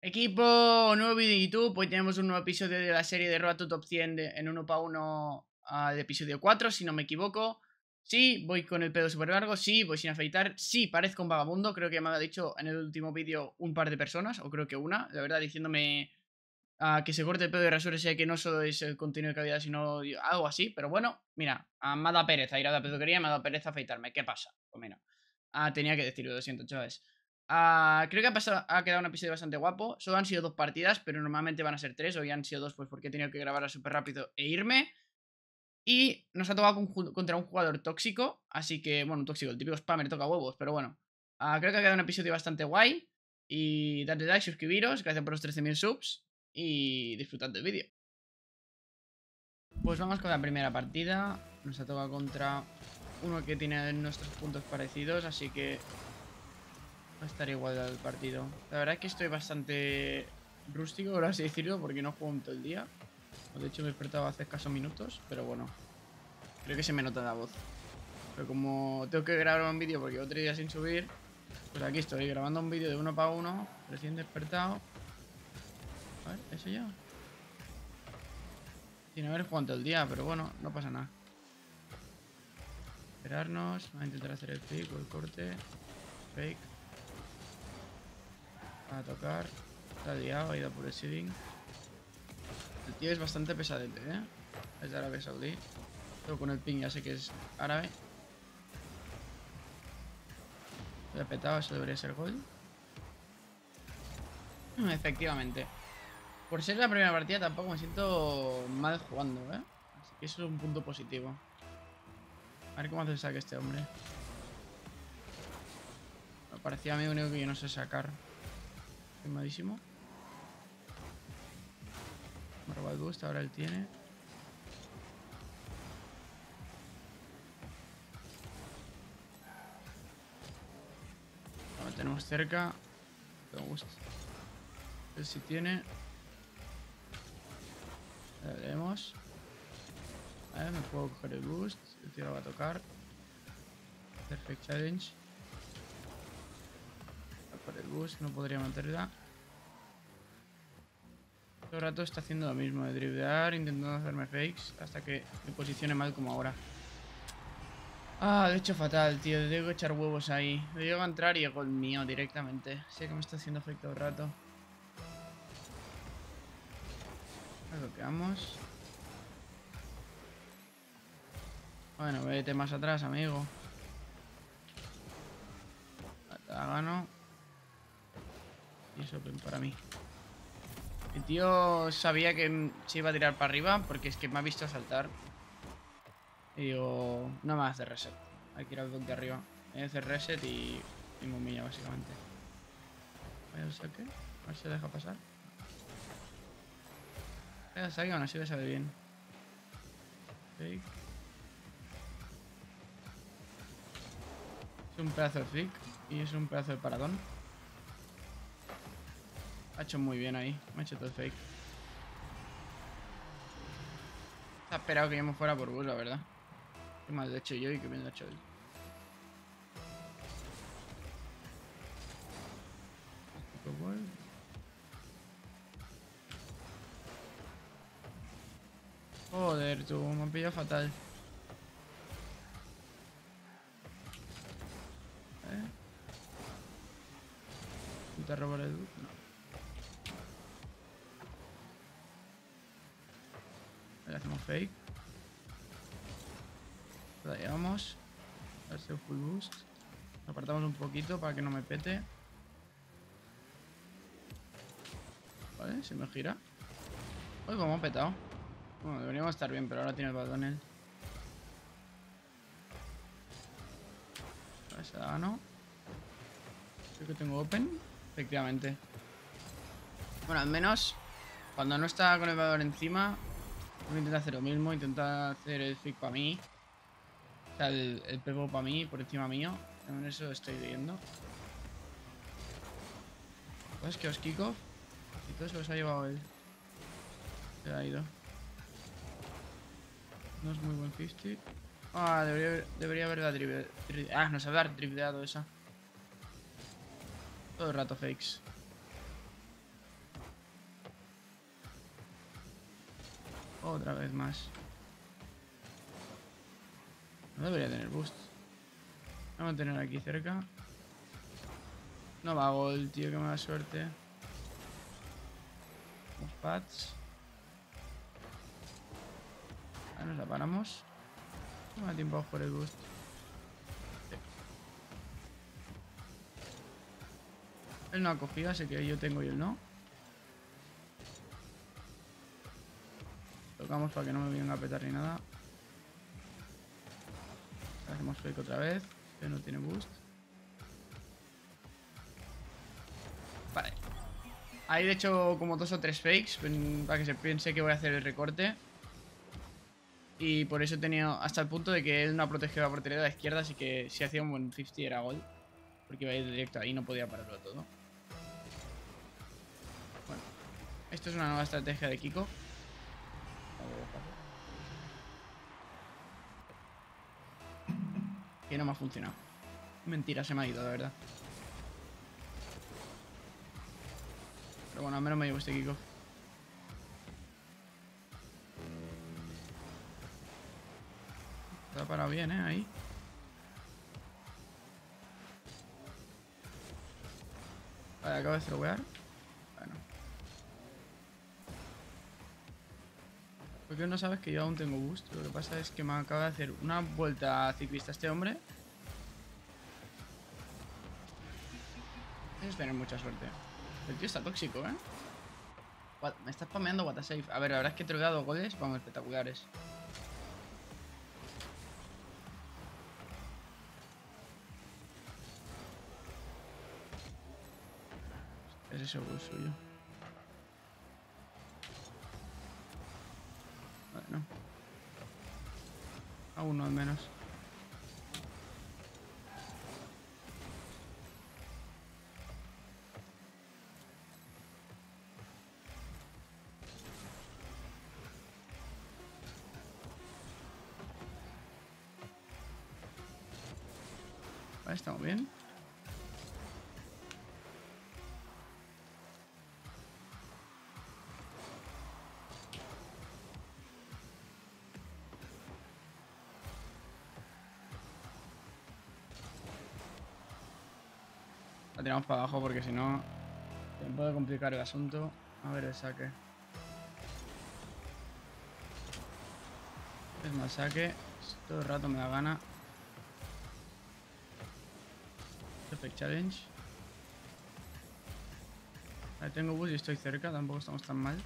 Equipo, nuevo vídeo de YouTube. Hoy tenemos un nuevo episodio de la serie de Road to Top 100 en 1 para 1 de episodio 4, si no me equivoco. Sí, voy con el pelo súper largo. Sí, voy sin afeitar. Sí, parezco un vagabundo. Creo que me ha dicho en el último vídeo un par de personas, o creo que una, la verdad, diciéndome que se corte el pelo de rasura, sea que no solo es el contenido de calidad, sino algo así. Pero bueno, mira, me ha dado pereza ir a la peluquería, me ha dado pereza afeitarme. ¿Qué pasa? Pues mira, tenía que decirlo, lo siento, chavales. Creo que ha quedado un episodio bastante guapo. Solo han sido 2 partidas, pero normalmente van a ser 3. Hoy han sido 2 pues porque he tenido que grabarla súper rápido e irme. Y nos ha tocado contra un jugador tóxico. Así que, bueno, un tóxico, el típico spammer toca huevos, pero bueno. Creo que ha quedado un episodio bastante guay. Y dadle like, suscribiros, gracias por los 13.000 subs. Y disfrutad del vídeo. Pues vamos con la primera partida. Nos ha tocado contra uno que tiene nuestros puntos parecidos, así que va a estar igual el partido. La verdad es que estoy bastante rústico, por así decirlo, porque no juego en todo el día. De hecho me he despertado hace escasos minutos, pero bueno, creo que se me nota la voz. Pero como tengo que grabar un vídeo porque otro día sin subir, pues aquí estoy grabando un vídeo de 1 para 1, recién despertado. A ver, ¿eso ya? Sin haber jugado todo el día, pero bueno, no pasa nada. Esperarnos, vamos a intentar hacer el pick o el corte. Fake. A tocar. Está liado, ha ido por el seeding. El tío es bastante pesadete, ¿eh? Es de Arabia Saudí. Pero con el ping ya sé que es árabe. Lo he petado, eso debería ser gol. Efectivamente. Por ser la primera partida tampoco me siento mal jugando, ¿eh? Así que eso es un punto positivo. A ver cómo hace el saque este hombre. Me parecía a mí único que yo no sé sacar. Estoy malísimo. Me roba el boost, ahora él tiene. Lo tenemos cerca. Me gusta. Él sí tiene. Ya veremos. A ver, me puedo coger el boost. El tío lo va a tocar. Perfect challenge. Por el boost, no podría meterla. Todo el rato está haciendo lo mismo, de driblear, intentando hacerme fakes, hasta que me posicione mal como ahora. Lo he hecho fatal, tío. Tengo que echar huevos ahí. Le llego a entrar y es gol mío directamente. Sé que me está haciendo fake todo el rato. Lo bloqueamos. Bueno, vete más atrás, amigo. La gano. Y eso para mí. El tío sabía que se iba a tirar para arriba porque es que me ha visto saltar. Y digo, no me hace reset. Hay que ir al de arriba. Me hace reset y me humilla básicamente. Vaya el saque. A ver si se deja pasar. El saque aún así le sale bien. Fake. Es un pedazo de flick y es un pedazo de paradón. Ha hecho muy bien ahí. Me ha hecho todo el fake. Se ha esperado que yo me fuera por bus, la verdad. Qué mal he hecho yo y qué bien lo he hecho él. Joder, tú, me han pillado fatal. ¿Te robar el bus? No. Le hacemos fake. La llevamos. A ver si es full boost. Lo apartamos un poquito para que no me pete. Vale, se me gira. Uy, como ha petado. Bueno, deberíamos estar bien, pero ahora tiene el balón él. A ver, se la gano. Creo que tengo open. Efectivamente. Bueno, al menos cuando no está con el balón encima, uno intenta hacer lo mismo. Intenta hacer el flick para mí. O sea, el pepo para mí, por encima mío. En eso estoy viendo. ¿Sabes que os kickoff? Y todo se los ha llevado él. Se ha ido. No es muy buen 50. Debería haberla dribleado. No sabe haber dribleado esa. Todo el rato fakes. Otra vez más. No debería tener boost. Vamos a tener aquí cerca. No va a gol, tío, que mala suerte. Los pads. Ahora nos la paramos. No me da tiempo a jugar el boost. Sí. Él no ha cogido, así que yo tengo y él no. Tocamos para que no me venga a petar ni nada. Hacemos fake otra vez. Que no tiene boost. Vale. Ahí de hecho como 2 o 3 fakes para que se piense que voy a hacer el recorte. Y por eso he tenido hasta el punto de que él no ha protegido la portería de la izquierda. Así que si hacía un buen 50 era gol. Porque iba a ir directo ahí, no podía pararlo todo. Bueno, esto es una nueva estrategia de Kiko. Que no me ha funcionado. Mentira, se me ha ido, de verdad. Pero bueno, al menos me llevo este Kiko. Se ha parado bien, ahí. Vale, acabo de throwear. Bueno. Porque no sabes que yo aún tengo boost. Lo que pasa es que me acaba de hacer una vuelta ciclista este hombre. Tienes que tener mucha suerte. El tío está tóxico, ¿eh? Me está spameando what a save. A ver, la verdad es que he troleado goles, vamos, espectaculares. Es ese gol suyo. Bueno. A uno al menos. Vale, estamos bien. La tiramos para abajo porque si no se me puede complicar el asunto. A ver el saque. Es más saque. Todo el rato me da gana. Perfect challenge. Vale, tengo boost y estoy cerca, tampoco estamos tan mal.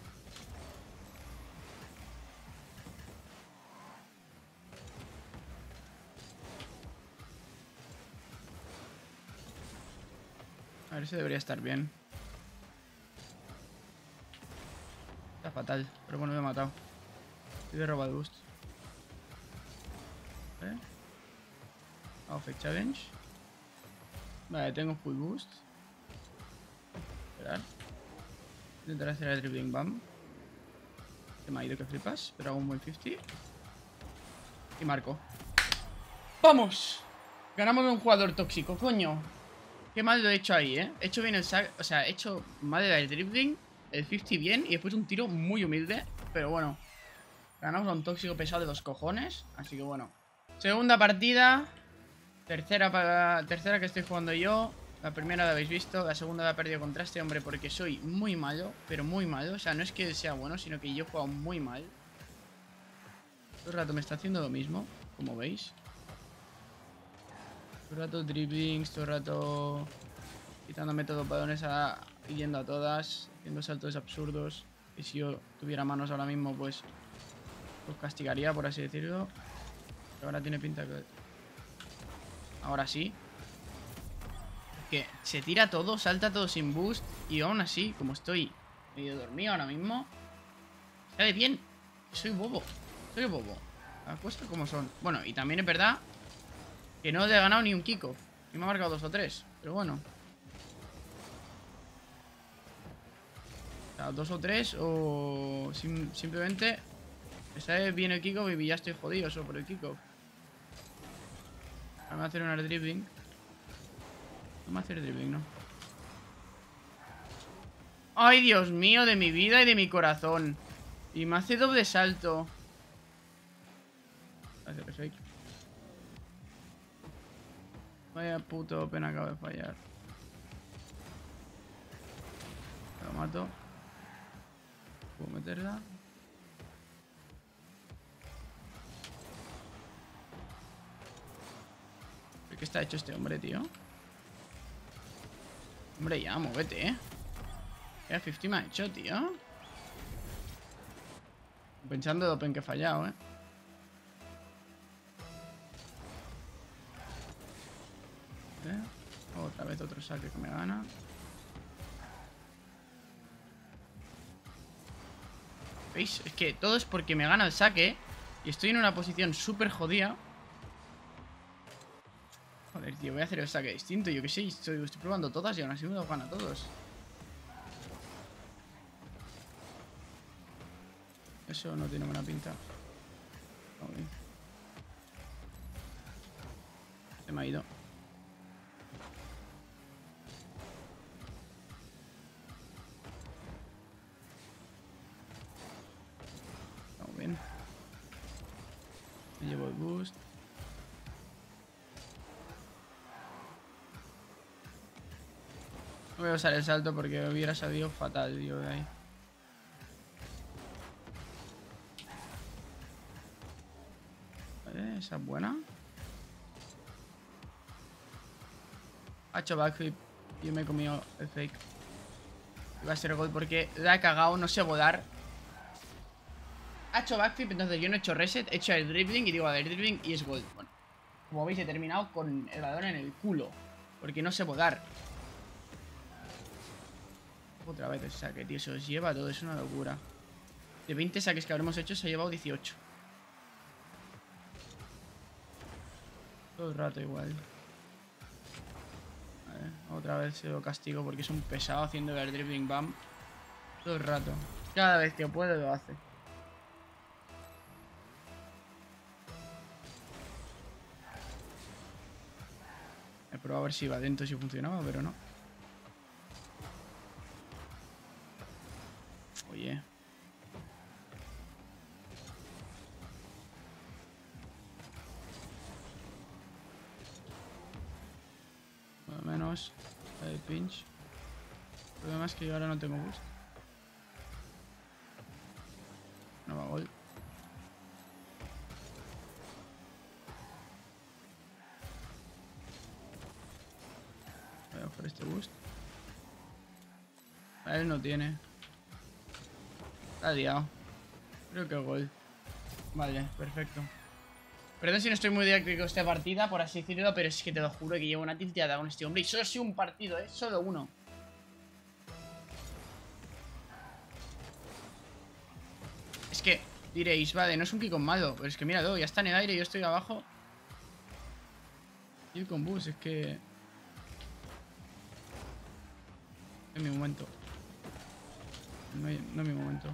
A ver si debería estar bien. Está fatal, pero bueno, me he matado. Y he robado el boost. ¿Vale? Hago fake challenge. Vale, tengo full boost. Esperar. Intentar hacer el dribbling bam. Se me ha ido que flipas, pero hago un buen 50. Y marco. ¡Vamos! Ganamos de un jugador tóxico, coño. Qué mal lo he hecho ahí, ¿eh? He hecho bien el sack, o sea, he hecho mal el dribbling, el 50 bien y después un tiro muy humilde. Pero bueno, ganamos a un tóxico pesado de 2 cojones. Así que bueno. Segunda partida. Tercera que estoy jugando yo. La primera la habéis visto. La segunda la he perdido contra este hombre porque soy muy malo. Pero muy malo. O sea, no es que sea bueno, sino que yo he jugado muy mal. Todo el rato me está haciendo lo mismo, como veis. Todo el rato dribblings, todo el rato quitándome todos los balones yendo a todas, haciendo saltos absurdos. Y si yo tuviera manos ahora mismo, pues los castigaría, por así decirlo. Pero ahora tiene pinta que... Ahora sí. Que se tira todo, salta todo sin boost. Y aún así, como estoy medio dormido ahora mismo, sale bien. Soy bobo. Soy bobo. Las cosas como son. Bueno, y también es verdad que no le he ganado ni un kickoff. Y me ha marcado 2 o 3. Pero bueno. O sea, 2 o 3 o simplemente me sale bien el kickoff y ya estoy jodido solo por el kickoff. Vamos a hacer un dribbling. Vamos a hacer dribbling, ¿no? ¡Ay, Dios mío! De mi vida y de mi corazón. Y me hace doble salto. Hacer fake. Vaya puto open, acabo de fallar. Lo mato. Puedo meterla. ¿Qué está hecho este hombre, tío? Hombre, ya, muévete, Ya 50 me ha hecho, tío. Pensando el open que he fallado, Otra vez otro saque que me gana. ¿Veis? Es que todo es porque me gana el saque. Y estoy en una posición súper jodida. Joder, tío, voy a hacer el saque distinto. Yo que sé, estoy probando todas y aún así me los gana a todos. Eso no tiene buena pinta. Se me ha ido. Vamos bien. Me llevo el boost. No voy a usar el salto porque hubiera salido fatal, tío, de ahí. Vale, esa es buena. Ha hecho backflip y me he comido el fake. Iba a ser gol porque la he cagado, no sé volar. Ha hecho backflip, entonces yo no he hecho reset, he hecho el dribbling y digo, a ver, dribbling y es gol. Bueno, como veis he terminado con el balón en el culo. Porque no sé volar. Otra vez el saque, tío, se os lleva todo, es una locura. De 20 saques que habremos hecho se ha llevado 18. Todo el rato igual. Vale, otra vez se lo castigo porque es un pesado haciendo el dribbling bam. Todo el rato. Cada vez que puede lo hace. He probado a ver si iba dentro, si funcionaba, pero no. Oye. Más o menos. Hay pinch. El problema es que yo ahora no tengo boost. No va gol. Voy a por este boost. A él no tiene. Está liado. Creo que gol. Vale, perfecto. Perdón si no estoy muy didáctico esta partida, por así decirlo, pero es que te lo juro que llevo una tilteada con este hombre. Y solo ha sido un partido, solo uno. Es que diréis, vale, no es un Kikon malo, pero es que míralo, ya está en el aire y yo estoy abajo. Y el con bus, es que... Es mi momento. No es mi momento.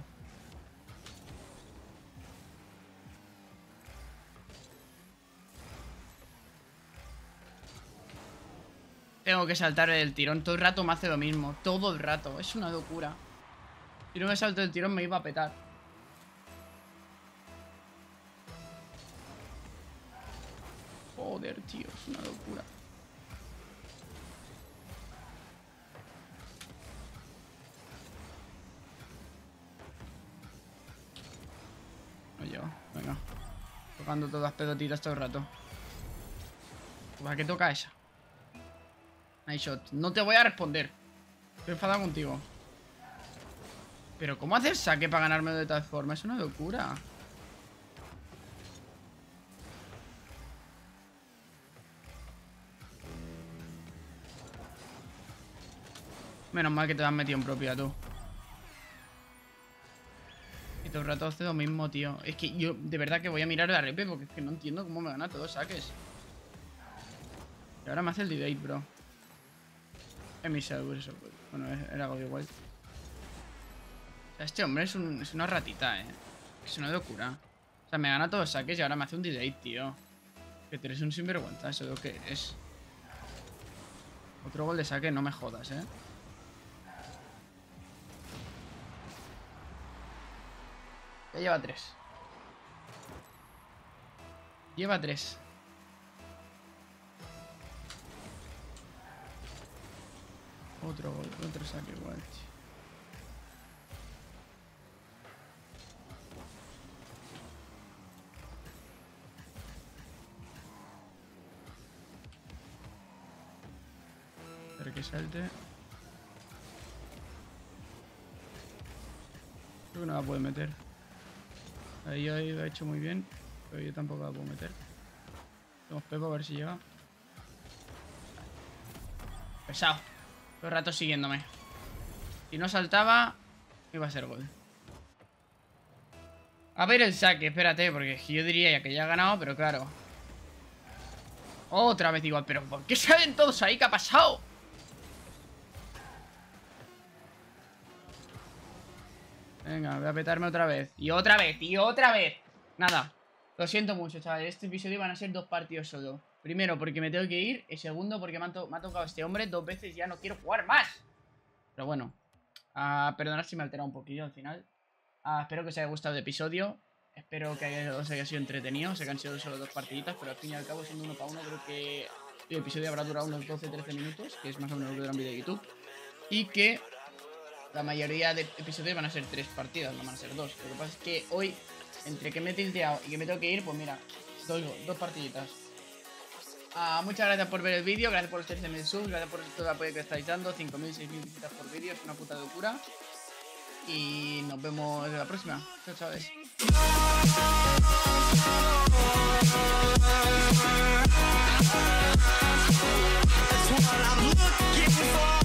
Tengo que saltar el tirón. Todo el rato me hace lo mismo. Todo el rato. Es una locura. Si no me salto el tirón me iba a petar. Joder, tío. Es una locura. No llego. Venga. Tocando todas las pelotitas todo el rato. ¿Para qué toca esa? Nice shot. No te voy a responder. Estoy enfadado contigo. Pero ¿cómo haces saque para ganarme de tal forma? Es una locura. Menos mal que te has metido en propia, tú. Y todo el rato hace lo mismo, tío. Es que yo de verdad que voy a mirar la RP porque es que no entiendo cómo me gana todos saques. Y ahora me hace el debate, bro. Es mi server, eso. Bueno, era algo igual. O sea, este hombre es una ratita, Es una locura. O sea, me gana todos los saques y ahora me hace un delay, tío. Que tú eres un sinvergüenza, eso es lo que es. Otro gol de saque, no me jodas, Ya lleva 3. Lleva 3. Otro gol, otro saque igual, tío. Espero que salte. Creo que no la puede meter. Ahí lo ha hecho muy bien, pero yo tampoco la puedo meter. Tenemos Pepo a ver si llega. Pesado. Todo el rato siguiéndome. Si no saltaba, iba a ser gol. A ver el saque, espérate, porque yo diría ya que ya ha ganado, pero claro. Otra vez igual, pero ¿por qué salen todos ahí? ¿Qué ha pasado? Venga, voy a petarme otra vez. Y otra vez, y otra vez. Nada. Lo siento mucho, chavales. Este episodio van a ser 2 partidos solo. Primero, porque me tengo que ir. Y segundo, porque me ha tocado este hombre 2 veces y ya no quiero jugar más. Pero bueno. Perdonad si me he alterado un poquillo al final. Espero que os haya gustado el episodio. Espero que os haya sido entretenido. Sé que han sido solo 2 partiditas, pero al fin y al cabo, siendo 1 para 1, creo que el episodio habrá durado unos 12-13 minutos, que es más o menos lo que dura un vídeo de YouTube. Y que la mayoría de episodios van a ser 3 partidas, no van a ser 2. Lo que pasa es que hoy, entre que me he tilteado y que me tengo que ir, pues mira, 2 partiditas. Muchas gracias por ver el vídeo, gracias por los 13.000 subs, gracias por todo el apoyo que estáis dando, 5.000, 6.000 visitas por vídeo, es una puta locura. Y nos vemos en la próxima. Chao, chavales. That's what I'm looking for.